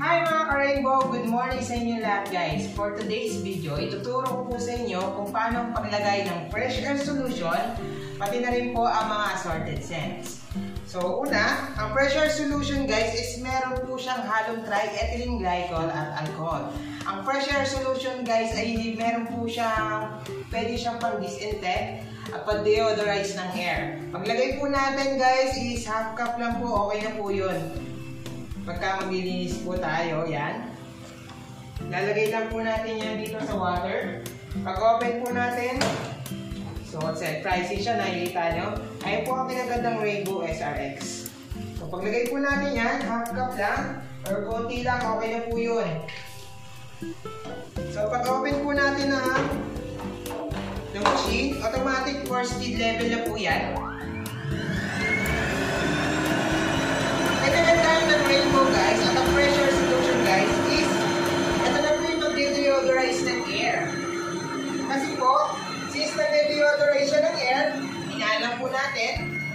Hi mga ka-Rainbow! Good morning sa inyo lahat guys! For today's video, ituturo ko po sa inyo kung paano paglagay ng fresh air solution pati na rin po ang mga assorted scents. So una, ang fresh air solution guys is meron po siyang halong triethylene glycol at alcohol. Ang fresh air solution guys ay meron po siyang pwede siyang pang-disinfect at pang-deodorize ng air. Paglagay po natin guys is half cup lang po, okay na po yun. Pagka maglilinis po tayo, yan. Lalagay lang po natin yan dito sa water. Pag open po natin, so pricey siya, nakikita nyo. Ayun po ang pinagandang Rainbow SRX. So paglagay po natin yan, half cup lang, or konti lang, okay na po yun. So pag open po natin ng machine, automatic 4 speed level na po yan. Ng Rainbow guys, at ang fresh air solution guys is ito na po yung mag-deodorize ng air. Kasi po, since nag-deodorize siya ng air, inaalam po natin,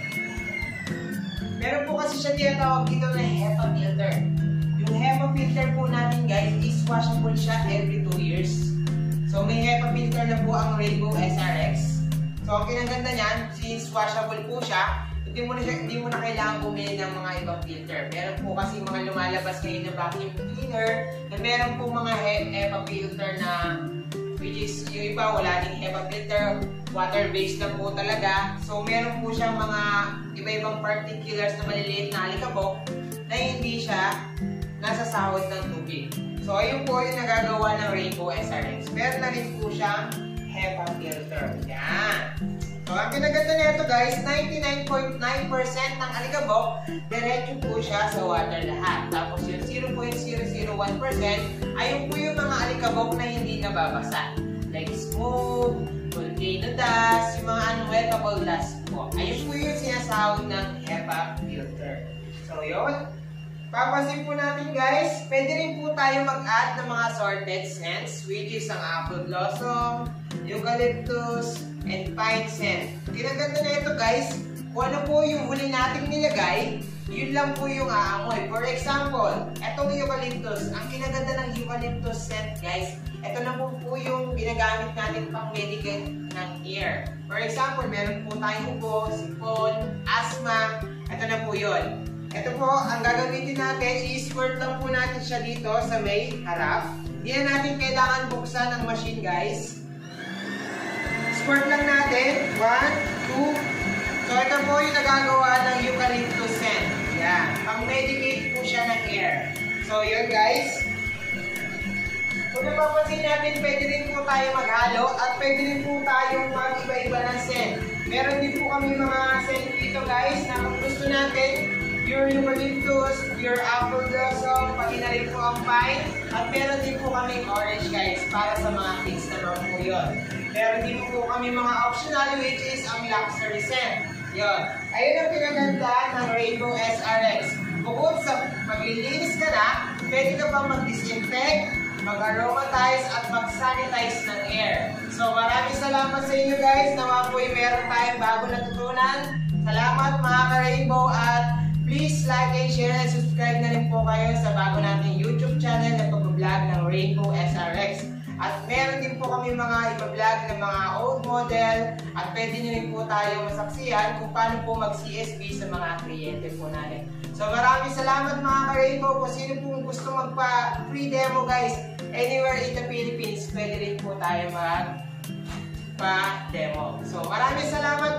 meron po kasi siya tinatawag dito na HEPA filter. Yung HEPA filter po natin guys is washable siya every 2 years. So may HEPA filter na po ang Rainbow SRX. So ang kinaganda niyan, since washable po siya, hindi mo na kailangan bumili ng mga ibang filter. Meron po kasi mga lumalabas ngayon na vacuum cleaner na meron po mga HEPA filter na which is yung iba wala ding HEPA filter, water-based na po talaga. So meron po siyang mga iba-ibang particulars na maliliit na alikabok na hindi siya nasasahod ng tubig. So ayun po yung nagagawa ng Rainbow SRX. Meron na rin po siyang HEPA filter. Yan. So, ang kinaganda nito guys, 99.9% ng alikabok, diretso po siya sa water lahat. Tapos yung 0.001% ayun po yung mga alikabok na hindi nababasa. Like smoke, volcano dust, yung mga unwettable dust po. Ayun po yung sinasahod ng HEPA filter. So, yun. Papansin po natin guys, pwede rin po tayo mag-add ng mga assorted scents, which is ang apple blossom, eucalyptus, and pine scent. Kinaganda na ito guys, kung ano po yung huli nating nilagay, yun lang po yung aamoy. For example, etong eucalyptus, ang kinaganda ng eucalyptus scent guys, ito na po yung ginagamit natin pang medical ng ear. For example, meron po tayong ubo, sipon, asthma, ito na po yun. Ito po, ang gagamitin natin, i-squirt lang po natin siya dito sa may harap. Hindi na natin kailangan buksan ang machine guys. Squirt lang natin. 1, 2. So ito po yung nagagawa ng eucalyptus scent. Yan. Pang-medicate po siya ng air. So yun guys. Kung napapansin natin, pwede rin po tayo maghalo at pwede rin po tayong mag-iba-iba ng scent. Meron din po kami mga scent dito guys na kung gusto natin, pure eucalyptus, pure apple blossom, pati na rin po ang pine. At meron din po kami orange guys, para sa mga kids naman po yun. Meron din po kami mga optional which is ang luxury scent. Yun. Ayun ang pinaganda ng Rainbow SRX. Bukod sa maglilinis ka na, pwede ka pang mag-disinfect, mag-aromatize at mag-sanitize ng air. So maraming salamat sa inyo guys. Nawa po yung meron tayong bago natutunan. Salamat mga ka-Rainbow at please like and share and subscribe na rin po kayo sa bago nating YouTube channel na pag-vlog ng Rainbow SRX. At meron din po kami mga ipa-vlog ng mga old model at pwede nyo rin po tayo masaksihan kung paano po mag-CSV sa mga kliyente po natin. So maraming salamat mga ka-Rainbow. Kung sino po gusto magpa-free demo guys, anywhere in the Philippines, pwede rin po tayo mag-pa-demo. So maraming salamat